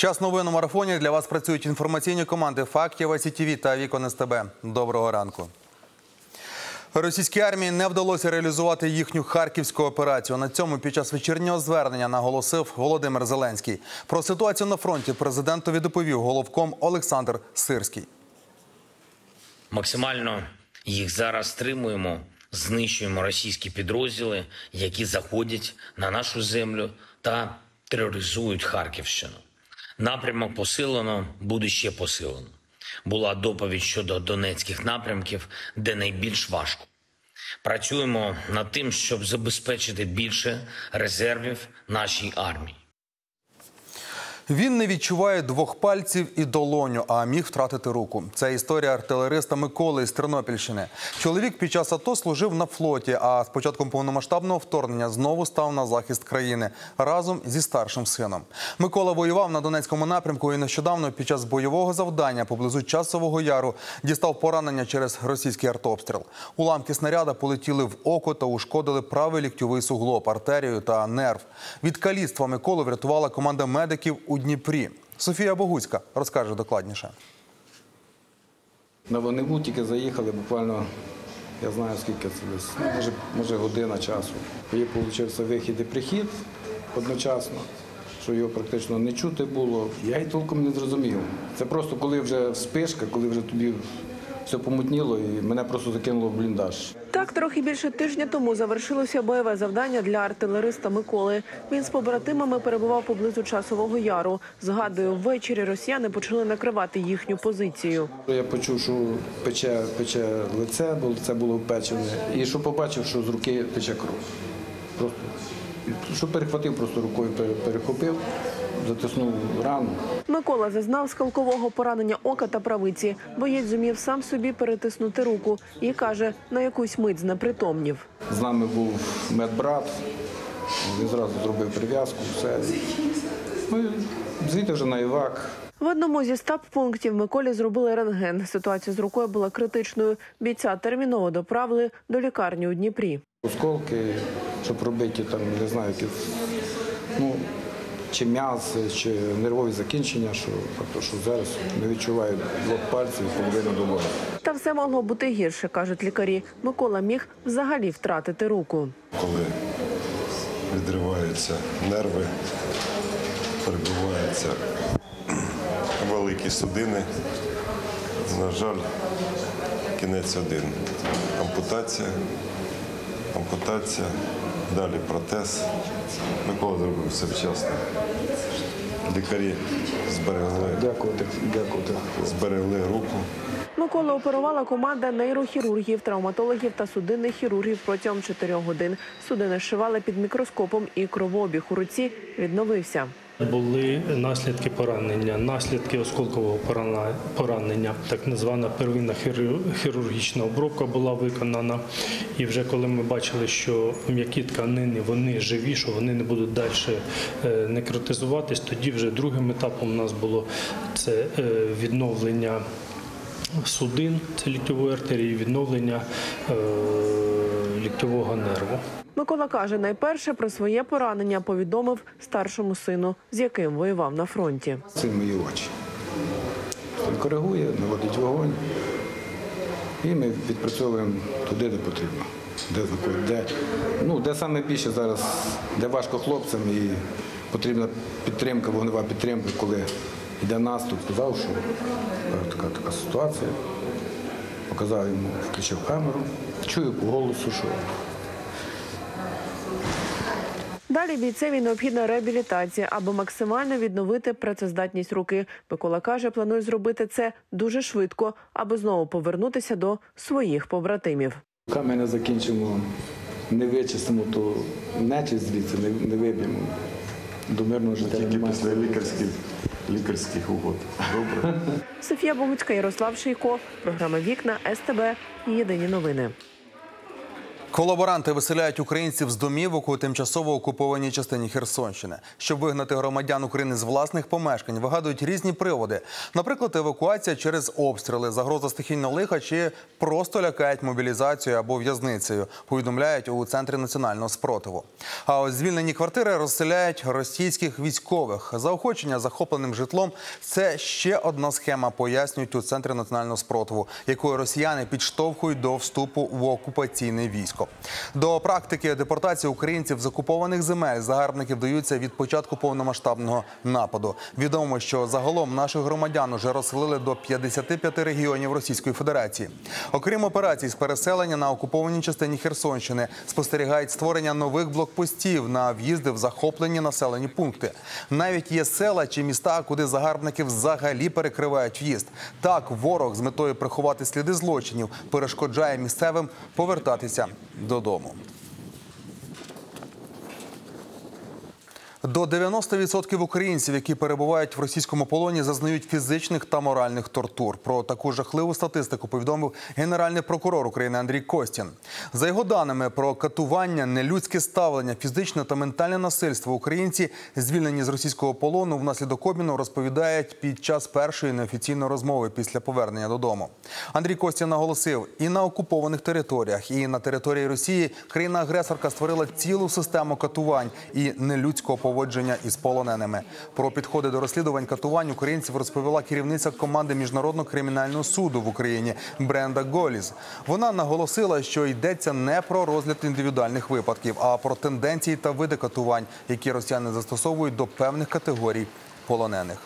Час новин у марафоні. Для вас працюють інформаційні команди «Фактів», СІТВ та «Вікон СТБ». Доброго ранку. Російській армії не вдалося реалізувати їхню харківську операцію. На цьому під час вечірнього звернення наголосив Володимир Зеленський. Про ситуацію на фронті президентові доповів головком Олександр Сирський. Максимально їх зараз стримуємо, знищуємо російські підрозділи, які заходять на нашу землю та тероризують Харківщину. Напрямок посилено, буде ще посилено. Була доповідь щодо донецьких напрямків, де найбільш важко. Працюємо над тим, щоб забезпечити більше резервів нашій армії. Він не відчуває двох пальців і долоню, а міг втратити руку. Це історія артилериста Миколи з Тернопільщини. Чоловік під час АТО служив на флоті, а з початком повномасштабного вторгнення знову став на захист країни разом зі старшим сином. Микола воював на Донецькому напрямку і нещодавно під час бойового завдання поблизу Часового Яру дістав поранення через російський артобстріл. Уламки снаряда полетіли в око та ушкодили правий ліктьовий суглоб, артерію та нерв. Від каліцтва Миколу врятувала команда медиків у Дніпрі. Софія Богуцька розкаже докладніше. На Воневу тільки заїхали, буквально, я знаю скільки це десь, може година часу. І вийшов вихід і прихід одночасно, що його практично не чути було. Я й толком не зрозумів. Це просто коли вже вспишка, коли вже тобі все помутніло і мене просто закинуло в бліндаж. Так, трохи більше тижня тому завершилося бойове завдання для артилериста Миколи. Він з побратимами перебував поблизу Часового Яру. Згадує, ввечері росіяни почали накривати їхню позицію. Я почув, що пече лице, бо лице було впечене, і що побачив, що з руки тече кров. Просто, що перехватив, просто рукою перехопив, затиснув рану. Микола зазнав скалкового поранення ока та правиці. Боєць зумів сам собі перетиснути руку і, каже, на якусь мить знепритомнів. З нами був медбрат, він зразу зробив прив'язку, все. Ми звідти вже на івак. В одному зі стаб-пунктів Миколі зробили рентген. Ситуація з рукою була критичною. Бійця терміново доправили до лікарні у Дніпрі. Осколки, що пробиті, там, не знаю, які, чи м'яз, чи нервові закінчення, що зараз не відчуваю двох пальців і половину долоні. Та все могло бути гірше, кажуть лікарі. Микола міг взагалі втратити руку. Коли відриваються нерви, перебиваються великі судини, на жаль, кінець один. Ампутація, далі протез. Микола зробив все вчасно. Лікарі зберегли руку. Миколу оперувала команда нейрохірургів, травматологів та судинних хірургів протягом 4 годин. Судини зшивали під мікроскопом і кровообіг у руці відновився. Були наслідки поранення, наслідки осколкового поранення. Так звана первинна хірургічна обробка була виконана. І вже коли ми бачили, що м'які тканини, вони живі, що вони не будуть далі некротизуватись, тоді вже другим етапом у нас було це відновлення судин, це ліктьової артерії, відновлення ліктьового нерву. Микола каже, найперше про своє поранення повідомив старшому сину, з яким воював на фронті. Це мої очі. Він коригує, наводить вогонь. І ми відпрацьовуємо туди, де потрібно. Де саме більше зараз, де важко хлопцям і потрібна підтримка, вогнева підтримка, коли йде наступ. Сказав, що така ситуація. Показав йому, включив камеру. Чую по голосу, що... Далі бійцеві необхідна реабілітація, аби максимально відновити працездатність руки. Микола каже, планує зробити це дуже швидко, аби знову повернутися до своїх побратимів. Поки ми не закінчимо, не вичистимо, то нечисть звідси не виб'ємо. До мирного життя тільки після лікарських угод. Добре. Софія Богуцька, Ярослав Шийко. Програма «Вікна», СТБ. Єдині новини. Колаборанти виселяють українців з домівок у тимчасово окупованій частині Херсонщини. Щоб вигнати громадян України з власних помешкань, вигадують різні приводи. Наприклад, евакуація через обстріли, загроза стихійного лиха чи просто лякають мобілізацією або в'язницею, повідомляють у Центрі національного спротиву. А ось звільнені квартири розселяють російських військових. Заохочення захопленим житлом – це ще одна схема, пояснюють у Центрі національного спротиву, якою росіяни підштовхують до вступу в окупаційне військо. До практики депортації українців з окупованих земель загарбники вдаються від початку повномасштабного нападу. Відомо, що загалом наших громадян уже розселили до 55 регіонів Російської Федерації. Окрім операцій з переселення на окупованій частині Херсонщини, спостерігають створення нових блокпостів на в'їзди в захоплені населені пункти. Навіть є села чи міста, куди загарбники взагалі перекривають в'їзд. Так, ворог з метою приховати сліди злочинів перешкоджає місцевим повертатися додому. До 90% українців, які перебувають в російському полоні, зазнають фізичних та моральних тортур. Про таку жахливу статистику повідомив Генеральний прокурор України Андрій Костін. За його даними, про катування, нелюдське ставлення, фізичне та ментальне насильство українці, звільнені з російського полону, внаслідок обміну розповідають під час першої неофіційної розмови після повернення додому. Андрій Костін наголосив, і на окупованих територіях, і на території Росії країна-агресорка створила цілу систему катувань і нелюдського поводження із полоненими. Про підходи до розслідувань катувань українців розповіла керівниця команди Міжнародного кримінального суду в Україні Бренда Голіз. Вона наголосила, що йдеться не про розгляд індивідуальних випадків, а про тенденції та види катувань, які росіяни застосовують до певних категорій полонених.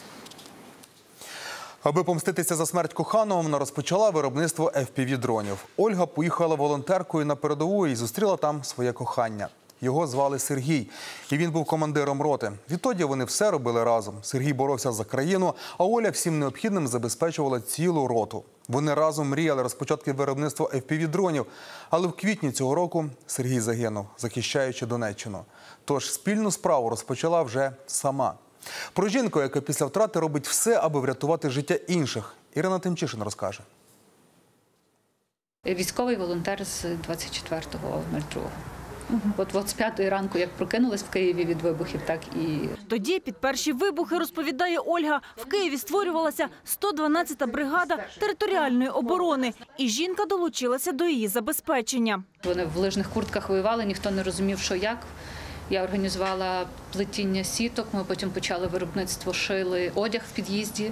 Аби помститися за смерть коханого, вона розпочала виробництво FPV-дронів. Ольга поїхала волонтеркою на передову і зустріла там своє кохання. Його звали Сергій, і він був командиром роти. Відтоді вони все робили разом. Сергій боровся за країну, а Оля всім необхідним забезпечувала цілу роту. Вони разом мріяли розпочати виробництво FPV-дронів, але в квітні цього року Сергій загинув, захищаючи Донеччину. Тож спільну справу розпочала вже сама. Про жінку, яка після втрати робить все, аби врятувати життя інших, Ірина Тимчишин розкаже. Військовий волонтер з 24.02. От з 5-ї ранку, як прокинулась в Києві від вибухів, так і... Тоді під перші вибухи, розповідає Ольга, в Києві створювалася 112-та бригада територіальної оборони. І жінка долучилася до її забезпечення. Вони в лижних куртках воювали, ніхто не розумів, що як. Я організувала плетіння сіток, ми потім почали виробництво, шили одяг в під'їзді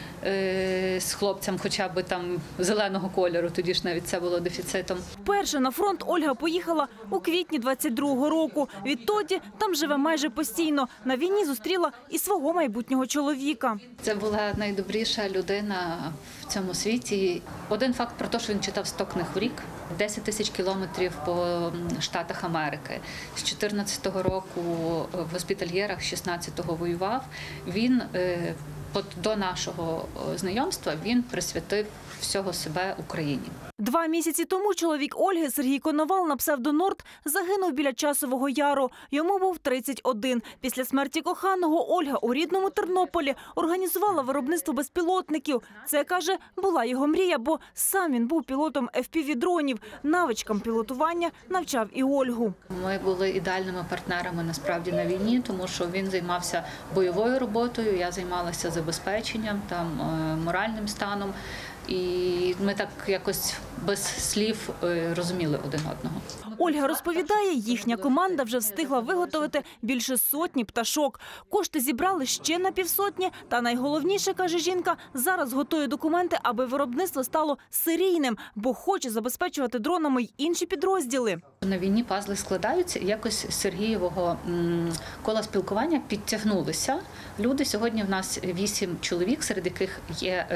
з хлопцям хоча б там зеленого кольору, тоді ж навіть це було дефіцитом. Вперше на фронт Ольга поїхала у квітні 22-го року. Відтоді там живе майже постійно. На війні зустріла і свого майбутнього чоловіка. Це була найдобріша людина в цьому світі. Один факт про те, що він читав 100 книг в рік, 10 тисяч кілометрів по Штатах Америки. З 14-го року в госпітальєрах, 16-го воював. Він до нашого знайомства він присвятив всього себе Україні. 2 місяці тому чоловік Ольги, Сергій Коновал, на псевдонорд, загинув біля Часового Яру. Йому був 31. Після смерті коханого Ольга у рідному Тернополі організувала виробництво безпілотників. Це, каже, була його мрія, бо сам він був пілотом FPV-дронів. Навичкам пілотування навчав і Ольгу. Ми були ідеальними партнерами насправді на війні, тому що він займався бойовою роботою, я займалася забезпеченням, моральним станом. І ми так якось без слів розуміли один одного. Ольга розповідає, їхня команда вже встигла виготовити більше 100 пташок. Кошти зібрали ще на 50, та найголовніше, каже жінка, зараз готує документи, аби виробництво стало серійним, бо хоче забезпечувати дронами й інші підрозділи. На війні пазли складаються, і якось з Сергієвого кола спілкування підтягнулися. Люди, сьогодні в нас 8 чоловік, серед яких є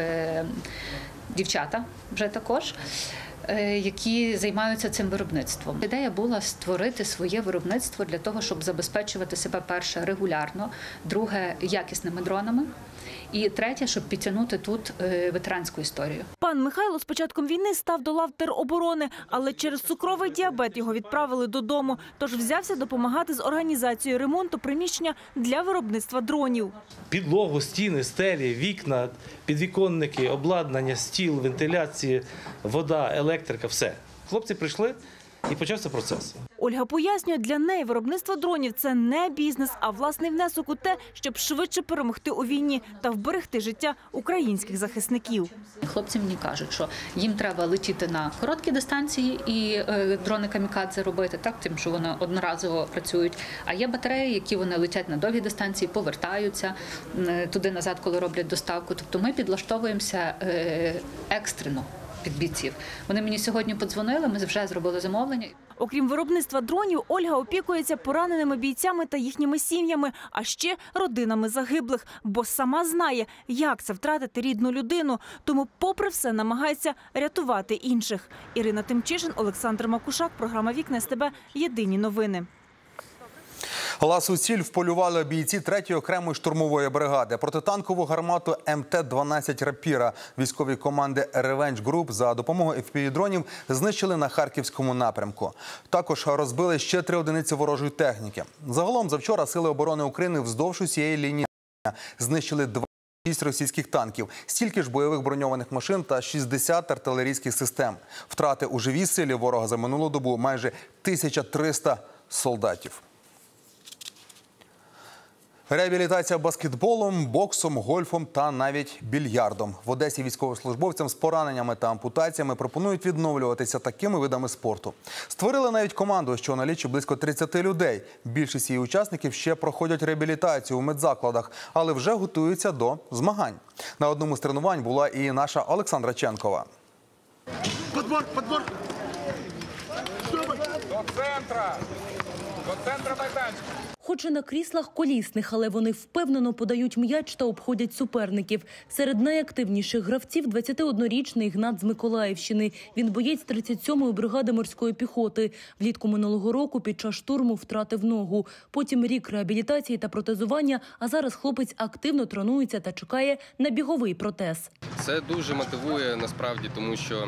дівчата вже також, які займаються цим виробництвом. Ідея була створити своє виробництво для того, щоб забезпечувати себе, перше, регулярно, друге, якісними дронами, і третє, щоб підтягнути тут ветеранську історію. Пан Михайло з початком війни став до лав тероборони, але через цукровий діабет його відправили додому, тож взявся допомагати з організацією ремонту приміщення для виробництва дронів. Підлогу, стіни, стелі, вікна, підвіконники, обладнання, стіл, вентиляції, вода, електрика – все. Хлопці прийшли, І почався процес. Ольга пояснює, для неї виробництво дронів – це не бізнес, а власний внесок у те, щоб швидше перемогти у війні та вберегти життя українських захисників. Хлопці мені кажуть, що їм треба летіти на короткі дистанції і дрони камікадзе робити, так, тим, що вони одноразово працюють. А є батареї, які вони летять на довгі дистанції, повертаються туди-назад, коли роблять доставку. Тобто ми підлаштовуємося екстрено під бійців. Вони мені сьогодні подзвонили, ми вже зробили замовлення. Окрім виробництва дронів, Ольга опікується пораненими бійцями та їхніми сім'ями, а ще родинами загиблих, бо сама знає, як це втратити рідну людину, тому попри все намагається рятувати інших. Ірина Тимчишин, Олександр Макушак, програма «Вікна СТБ», єдині новини. Ласу ціль вполювали бійці 3-ї окремої штурмової бригади. Протитанкову гармату МТ-12 «Рапіра» військові команди «Ревенж Груп» за допомогою FPV-дронів знищили на Харківському напрямку. Також розбили ще 3 одиниці ворожої техніки. Загалом завчора Сили оборони України вздовж усієї лінії знищили 26 російських танків, стільки ж бойових броньованих машин та 60 артилерійських систем. Втрати у живій силі ворога за минулу добу – майже 1300 солдатів. Реабілітація баскетболом, боксом, гольфом та навіть більярдом. В Одесі військовослужбовцям з пораненнями та ампутаціями пропонують відновлюватися такими видами спорту. Створили навіть команду, що налічує близько 30 людей. Більшість її учасників ще проходять реабілітацію у медзакладах, але вже готуються до змагань. На одному з тренувань була і наша Олександра Ченкова. Подбор! До центра майданчика! Хоч і на кріслах колісних, але вони впевнено подають м'яч та обходять суперників. Серед найактивніших гравців 21-річний Ігнат з Миколаївщини. Він боєць 37-ї бригади морської піхоти. Влітку минулого року під час штурму втратив ногу. Потім рік реабілітації та протезування, а зараз хлопець активно тренується та чекає на біговий протез. Це дуже мотивує насправді, тому що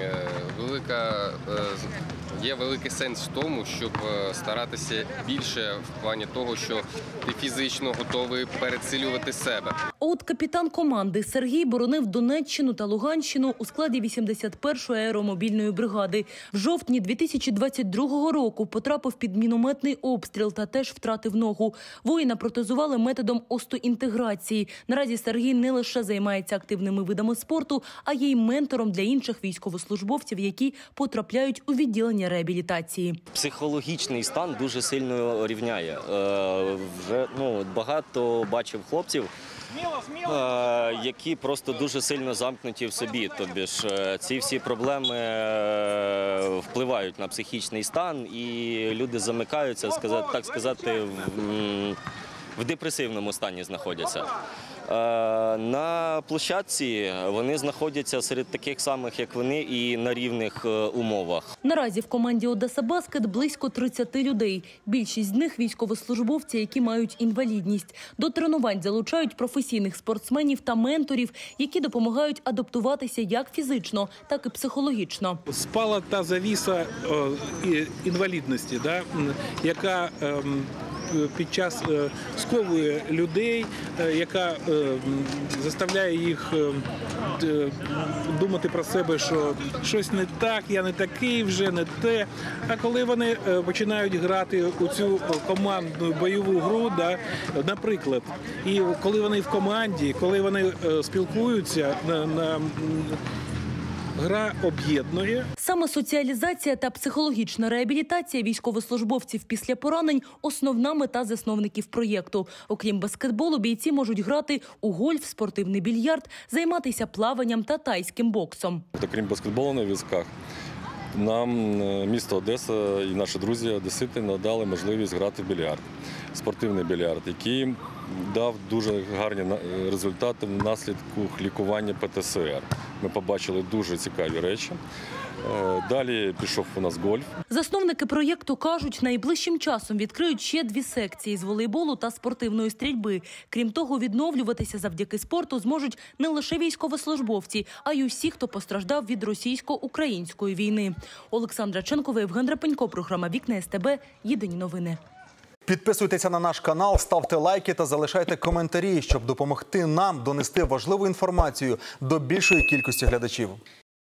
є великий сенс в тому, щоб старатися більше в плані того, що ти фізично готовий пересилювати себе. От капітан команди Сергій боронив Донеччину та Луганщину у складі 81-ї аеромобільної бригади. В жовтні 2022 року потрапив під мінометний обстріл та теж втратив ногу. Воїна протезували методом остеоінтеграції. Наразі Сергій не лише займається активними видами спорту, а є й ментором для інших військовослужбовців, які потрапляють у відділення реабілітації. Психологічний стан дуже сильно рівняє. Вже багато бачив хлопців, які просто дуже сильно замкнуті в собі. Тобі ж ці всі проблеми впливають на психічний стан, і люди замикаються, так сказати, в депресивному стані знаходяться. На площадці вони знаходяться серед таких самих, як вони, і на рівних умовах. Наразі в команді «Одеса Баскет» близько 30 людей. Більшість з них – військовослужбовці, які мають інвалідність. До тренувань залучають професійних спортсменів та менторів, які допомагають адаптуватися як фізично, так і психологічно. Спала та завіса інвалідності, яка під час сковує людей, яка заставляє їх думати про себе, що щось не так, я не такий, вже не те. А коли вони починають грати у цю командну бойову гру, наприклад, і коли вони в команді, коли вони спілкуються, гра об'єднує. Саме соціалізація та психологічна реабілітація військовослужбовців після поранень – основна мета засновників проєкту. Окрім баскетболу, бійці можуть грати у гольф, спортивний більярд, займатися плаванням та тайським боксом. Окрім баскетболу на візках, нам місто Одеса і наші друзі одесити надали можливість грати в більярд. Спортивний більярд, який дав дуже гарні результати внаслідку лікування ПТСР. Ми побачили дуже цікаві речі. Далі пішов у нас гольф. Засновники проєкту кажуть, найближчим часом відкриють ще 2 секції з волейболу та спортивної стрільби. Крім того, відновлюватися завдяки спорту зможуть не лише військовослужбовці, а й усі, хто постраждав від російсько-української війни. Олександра Ченкова, Євген Рапенько, програма «Вікна СТБ», єдині новини. Підписуйтеся на наш канал, ставте лайки та залишайте коментарі, щоб допомогти нам донести важливу інформацію до більшої кількості глядачів.